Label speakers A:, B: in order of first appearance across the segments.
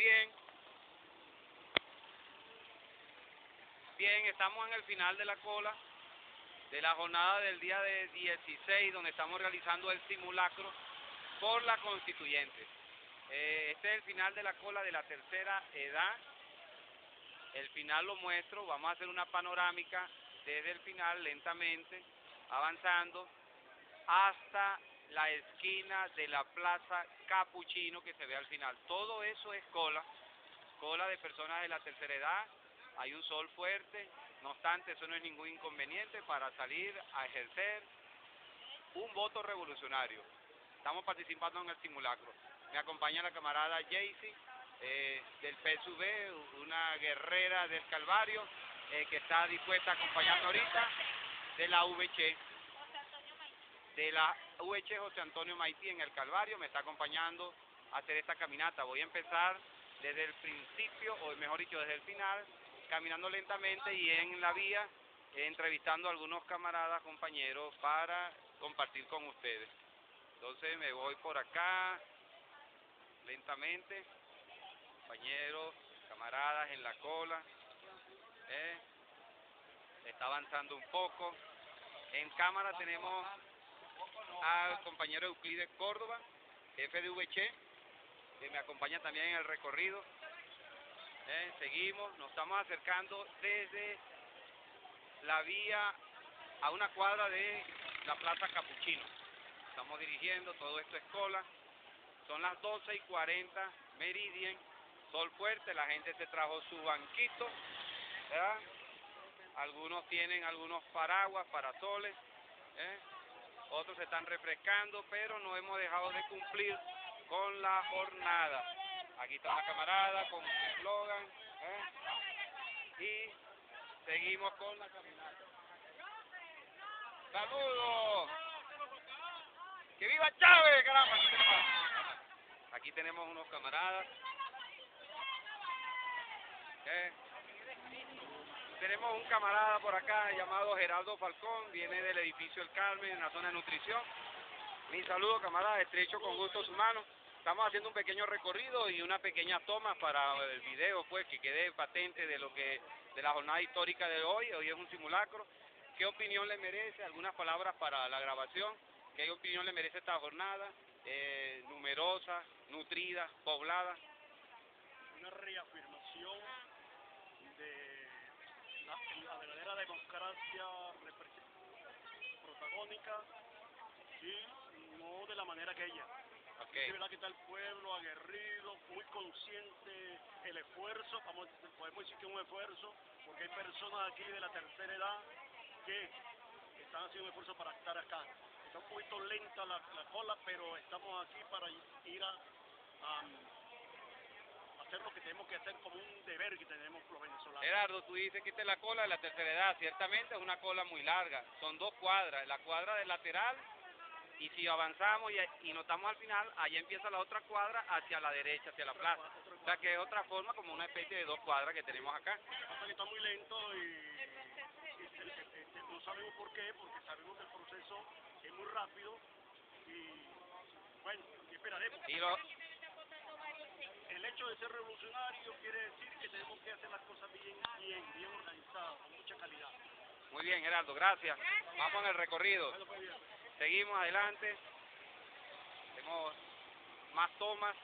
A: Bien. Bien, estamos en el final de la cola de la jornada del día de 16, donde estamos realizando el simulacro por la constituyente. Este es el final de la cola de la tercera edad. El final lo muestro, vamos a hacer una panorámica desde el final, lentamente, avanzando, hasta la esquina de la Plaza Capuchino que se ve al final. Todo eso es cola de personas de la tercera edad. Hay un sol fuerte, no obstante, eso no es ningún inconveniente para salir a ejercer un voto revolucionario. Estamos participando en el simulacro. Me acompaña la camarada Jaycee, del PSV, una guerrera del Calvario, que está dispuesta a acompañarnos ahorita, de la VC. De la VC José Antonio Maití en el Calvario, me está acompañando a hacer esta caminata. Voy a empezar desde el principio, o mejor dicho, desde el final, caminando lentamente y en la vía, entrevistando a algunos camaradas, compañeros, para compartir con ustedes. Entonces me voy por acá, lentamente, compañeros, camaradas en la cola, está avanzando un poco. En cámara tenemos al compañero Euclides Córdoba, jefe de VC, que me acompaña también en el recorrido. Seguimos, nos estamos acercando desde la vía a una cuadra de la Plaza Capuchino. Estamos dirigiendo, todo esto es cola. Son las 12:40, Meridian, sol fuerte, la gente se trajo su banquito, ¿verdad? Algunos tienen algunos paraguas, parasoles, otros se están refrescando, pero no hemos dejado de cumplir con la jornada. Aquí está una camarada con un eslogan, y seguimos con la caminata. ¡Saludos! ¡Que viva Chávez, caramba! Aquí tenemos unos camaradas. Tenemos un camarada por acá llamado Geraldo Falcón, viene del edificio El Carmen, en la zona de nutrición. Mi saludo, camarada, estrecho con gusto su mano. Estamos haciendo un pequeño recorrido y una pequeña toma para el video, pues, que quede patente de la jornada histórica de hoy. Hoy es un simulacro. ¿Qué opinión le merece? Algunas palabras para la grabación. ¿Qué opinión le merece esta jornada? Numerosa, nutrida, poblada.
B: Una reafirmación de la verdadera democracia protagónica y no de la manera que ella.
A: Okay.
B: Es verdad que está el pueblo aguerrido, muy consciente el esfuerzo, podemos decir que es un esfuerzo, porque hay personas aquí de la tercera edad que están haciendo un esfuerzo para estar acá. Está un poquito lenta la cola, pero estamos aquí para ir a hacer lo que tenemos que hacer como un deber que tenemos los venezolanos.
A: Gerardo, tú dices que esta es la cola de la tercera edad, ciertamente es una cola muy larga, son 2 cuadras, la cuadra del lateral, y si avanzamos y notamos al final, allá empieza la otra cuadra hacia la derecha, hacia la plaza. O sea que es otra forma, como una especie de 2 cuadras que tenemos acá.
B: Está muy lento y no sabemos por qué, porque sabemos que el proceso es muy rápido y bueno, esperaremos. El hecho de ser revolucionario quiere decir que tenemos que hacer las cosas bien organizadas, con mucha calidad.
A: Muy bien, Gerardo, gracias. Vamos en el recorrido. Seguimos adelante. Tenemos más tomas.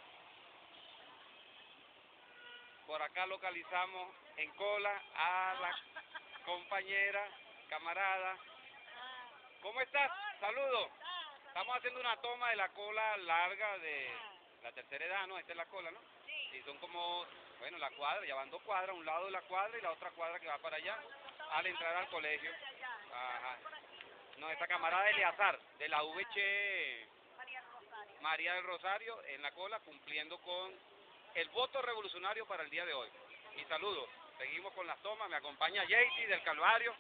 A: Por acá localizamos en cola a la compañera, camarada. ¿Cómo estás? Saludos. Estamos haciendo una toma de la cola larga de la tercera edad, ¿no? Esta es la cola, ¿no? Sí, son como, bueno, la cuadra, ya van 2 cuadras, un lado de la cuadra y la otra cuadra que va para allá, al entrar al colegio. Ajá. No, esta camarada de Eleazar, de la VC María del Rosario, en la cola, cumpliendo con el voto revolucionario para el día de hoy. Y saludos, seguimos con las tomas, me acompaña Jaycee del Calvario.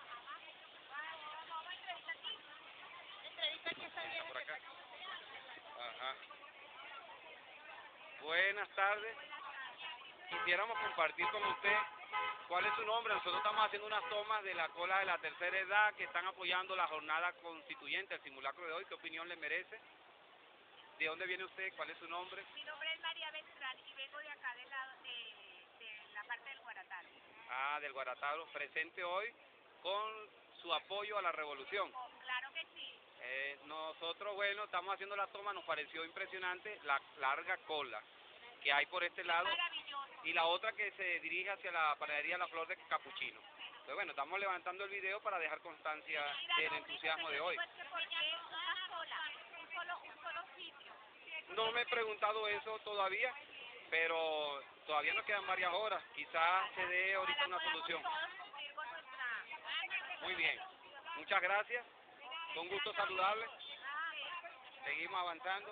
A: Por acá. Ajá. Buenas tardes. Quisiéramos compartir con usted cuál es su nombre. Nosotros estamos haciendo unas tomas de la cola de la tercera edad que están apoyando la jornada constituyente, el simulacro de hoy. ¿Qué opinión le merece? ¿De dónde viene usted? ¿Cuál es su nombre?
C: Mi nombre es María Beltrán y vengo de acá del lado
A: jornada del Guarataro, presente hoy con su apoyo a la revolución.
C: Claro que sí.
A: Nosotros, bueno, estamos haciendo la toma, nos pareció impresionante la larga cola que hay por este lado y la otra que se dirige hacia la panadería La Flor de Capuchino. Entonces, bueno, estamos levantando el video para dejar constancia del entusiasmo de hoy.
C: Un solo sitio.
A: No me he preguntado eso todavía, pero todavía nos quedan varias horas. Quizás se dé ahorita una solución. Muy bien, muchas gracias. Con gusto saludarles. Seguimos avanzando.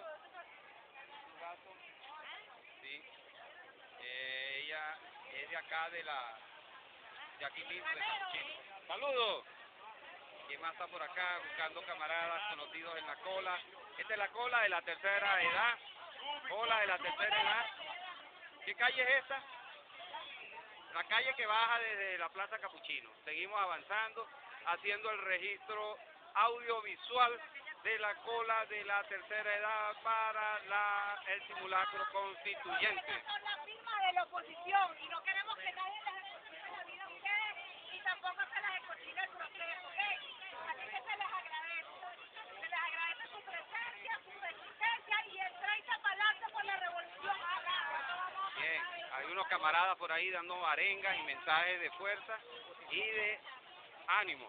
A: Sí. Ella es de acá de aquí mismo, de Capuchino. ¡Saludos! ¿Quién más está por acá buscando camaradas conocidos en la cola? Esta es la cola de la tercera edad. Cola de la tercera edad. ¿Qué calle es esta? La calle que baja desde la Plaza Capuchino. Seguimos avanzando, haciendo el registro audiovisual de la cola de la tercera edad para el simulacro constituyente.
C: Son las firmas de la oposición y no queremos que nadie les escochine la vida a ustedes y tampoco se les escochine el proceso, ¿ok? Así que se les agradece su presencia, su resistencia y el 30 para adelante por la revolución.
A: Bien, hay unos camaradas por ahí dando arengas y mensajes de fuerza y de ánimo.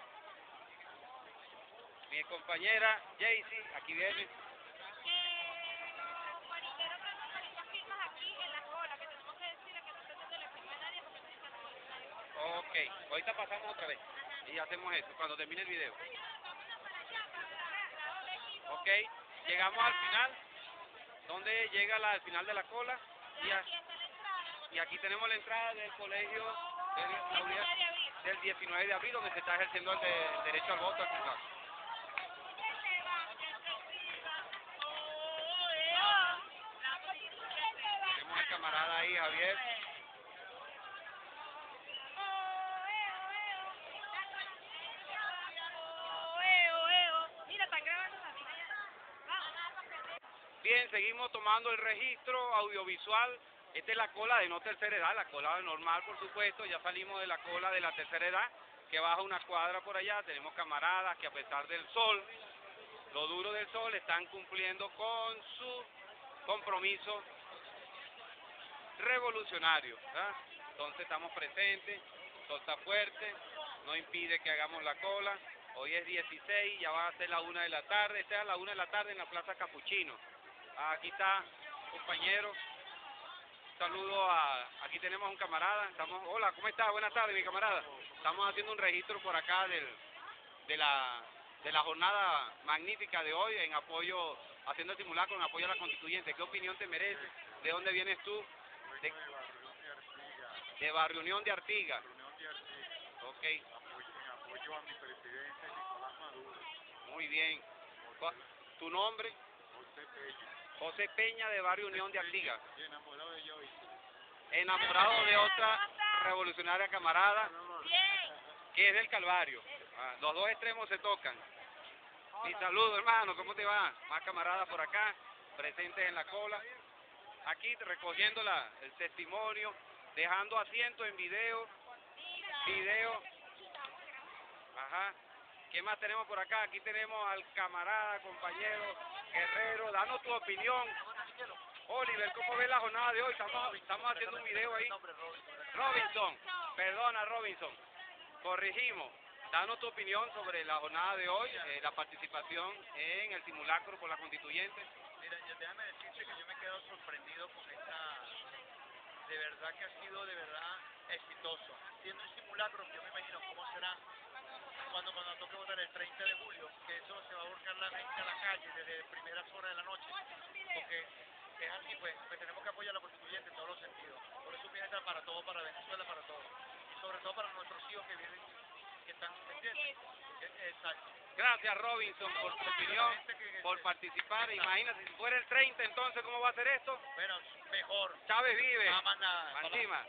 A: Mi compañera Jaycee, aquí viene. Ok, ahorita pasamos otra vez y hacemos eso cuando termine el video. Ok, llegamos al final, donde llega al final de la cola y aquí tenemos la entrada del colegio del 19 de abril, donde se está ejerciendo el derecho al voto aquí. Tenemos al camarada ahí, Javier. Bien, seguimos tomando el registro audiovisual. Esta es la cola de no tercera edad, la cola normal, por supuesto. Ya salimos de la cola de la tercera edad, que baja una cuadra por allá. Tenemos camaradas que, a pesar del sol, lo duro del sol, están cumpliendo con su compromiso revolucionario, ¿verdad? Entonces estamos presentes, el sol está fuerte, no impide que hagamos la cola. Hoy es 16, ya va a ser la 1 de la tarde. Esta es a la 1 de la tarde en la Plaza Capuchino. Aquí está, compañero. Saludo aquí tenemos un camarada. Hola, ¿cómo estás? Buenas tardes, mi camarada. Estamos haciendo un registro por acá de la jornada magnífica de hoy en apoyo, haciendo el simulacro en apoyo a la constituyente. ¿Qué opinión te merece? ¿De dónde vienes tú? De Barrio Unión de Artigas. Ok.
D: En apoyo a mi presidente Nicolás Maduro.
A: Muy bien. ¿Tu nombre?
D: José Peña.
A: José Peña, de Barrio Unión de Artigas.
D: Y enamorado de Joyce.
A: Enamorado de otra revolucionaria camarada, que es del Calvario. Los dos extremos se tocan. Mi saludo, hermano, ¿cómo te va? Más camaradas por acá, presentes en la cola. Aquí recogiendo el testimonio, dejando asiento en video. Ajá. ¿Qué más tenemos por acá? Aquí tenemos al camarada, compañero, Guerrero. Danos tu opinión. Oliver, ¿cómo ves la jornada de hoy? Estamos haciendo un video ahí. Robinson, perdona Robinson, corregimos. Danos tu opinión sobre la jornada de hoy, la participación en el simulacro por la constituyente.
E: Mira, déjame decirte que yo me he quedado sorprendido con esta, de verdad que ha sido de verdad exitoso. Siendo un simulacro, yo me imagino cómo será cuando toque votar el 30 de julio, que eso se va a volcar la gente a la calle desde primeras horas de la noche, porque es así, pues tenemos que apoyar a la constituyente en todos los sentidos. Por eso viene para todo, para Venezuela, para todo. Y sobre todo para nuestros hijos que vienen, que están, ¿me entiendes? Exacto.
A: Gracias Robinson por tu opinión, por participar. Imagínate, si fuera el 30, entonces, ¿cómo va a ser esto?
E: Bueno, mejor.
A: Chávez vive.
E: Más nada.
A: Encima.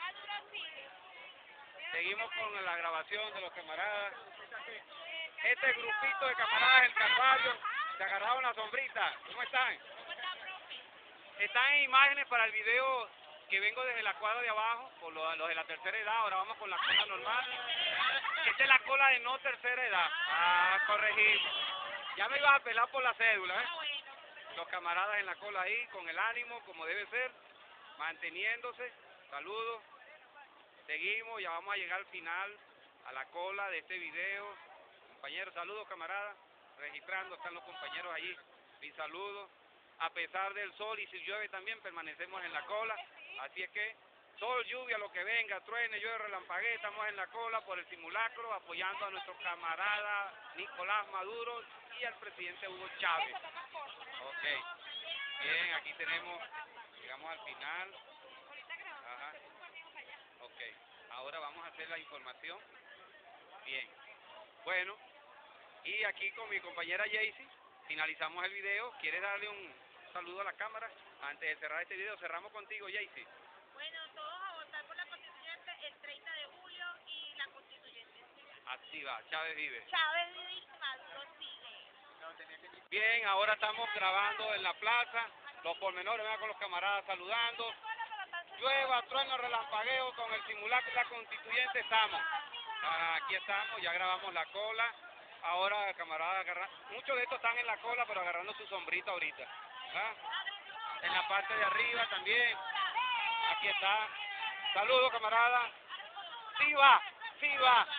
A: Seguimos con la grabación de los camaradas. Este grupito de camaradas del Calvario se agarraron la sombrita. ¿Cómo están? Están en imágenes para el video que vengo desde la cuadra de abajo, por los de la tercera edad, ahora vamos con la cola normal. Esta es la cola de no tercera edad. Ah, corregimos. Ya me ibas a pelar por la cédula, ¿eh? Los camaradas en la cola ahí, con el ánimo, como debe ser, manteniéndose. Saludos. Seguimos, ya vamos a llegar al final, a la cola de este video. Compañeros, saludos camaradas. Registrando, están los compañeros allí. Mi saludo. A pesar del sol y si llueve también permanecemos en la cola. Así es que sol, lluvia, lo que venga, truene, llueve, relampaguee, estamos en la cola por el simulacro apoyando a nuestro camarada Nicolás Maduro y al presidente Hugo Chávez. Ok. Bien, aquí tenemos, llegamos al final. Ajá. Ok. Ahora vamos a hacer la información. Bien. Bueno, y aquí con mi compañera Jaycee finalizamos el video. ¿Quieres darle un saludo a la cámara? Antes de cerrar este video, cerramos contigo, Jaycee.
C: Bueno, todos a votar por la constituyente el 30 de julio y la constituyente.
A: Así va, Chávez vive.
C: Chávez vive y Maduro sigue.
A: Bien, ahora estamos grabando en la plaza, los pormenores, vean con los camaradas saludando. Llueva, trueno, relampagueo, con el simulacro de la constituyente estamos. Aquí estamos, ya grabamos la cola. Ahora, camaradas, muchos de estos están en la cola, pero agarrando su sombrita ahorita. ¿Ah? En la parte de arriba también. Aquí está. Saludos, camaradas. ¡Sí va! ¡Sí va!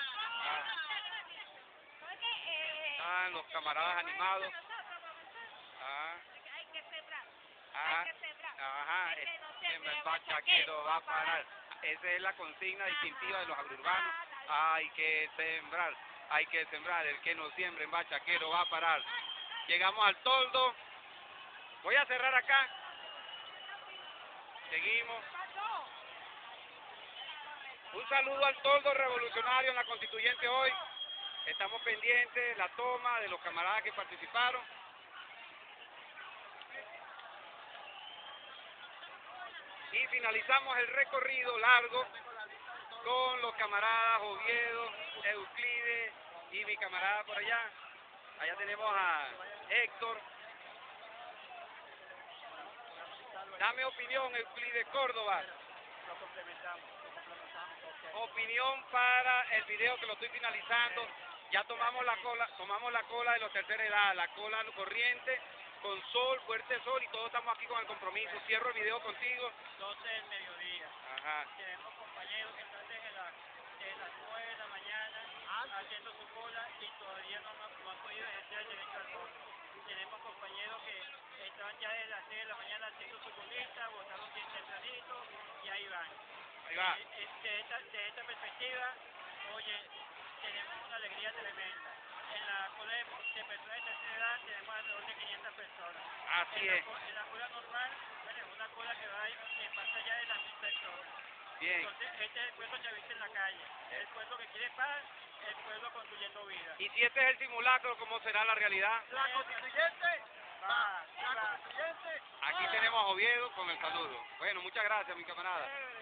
A: Están los camaradas animados.
C: Hay que sembrar.
A: Ajá.
C: Hay que sembrar.
A: Ajá.
C: El que no
A: El
C: siembra,
A: bachaquero va a parar. Esa es la consigna distintiva de los agrurbanos. Hay que sembrar. Hay que sembrar. El que no siembre en bachaquero va a parar. Llegamos al toldo. Voy a cerrar acá. Seguimos. Un saludo al toldo revolucionario en la constituyente hoy. Estamos pendientes de la toma de los camaradas que participaron. Y finalizamos el recorrido largo con los camaradas Oviedo, Euclides y mi camarada por allá. Allá tenemos a Héctor. Dame opinión, Euclides Córdoba. Opinión para el video que lo estoy finalizando. Ya tomamos la cola de los tercera edad, la cola corriente, con sol, fuerte sol, y todos estamos aquí con el compromiso. Cierro el video contigo.
E: 12 del mediodía.
A: Ajá.
E: Tenemos compañeros que están desde las 9 de la mañana haciendo su cola y todavía no han podido ejercer el derecho al voto. Tenemos compañeros que están ya desde las 6 de la mañana haciendo su colita, votaron bien tempranito y ahí van.
A: Ahí va.
E: De esta perspectiva, oye, tenemos una alegría tremenda. En la cola de personas de tercera edad tenemos alrededor de 500 personas.
A: Así es.
E: En la cola normal, bueno, es una cola que va que pasa ya de las 1000 personas.
A: Bien.
E: Entonces, este es el pueblo chavista en la calle. El pueblo que quiere paz, el pueblo construyendo vida.
A: Y si este es el simulacro, ¿cómo será la realidad?
E: La constituyente va. La constituyente.
A: Aquí tenemos a Oviedo con el saludo. Bueno, muchas gracias, mi camarada.